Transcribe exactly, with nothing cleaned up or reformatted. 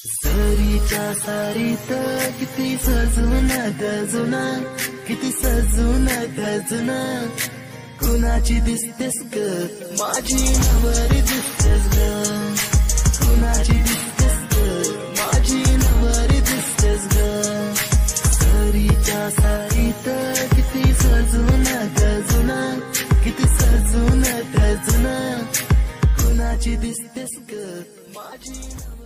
सरीच्या सारीत किती सजून गजून, किती सजून गजून, कुणाची दिसतेस ग माझी नवरी दिसतेस ग, कुणाची दिसतेस ग माझी नवरी दिसतेस ग. सरीच्या सारीत किती सजून गजून, किती सजून गजून, कुणाची दिसतेस ग माझी.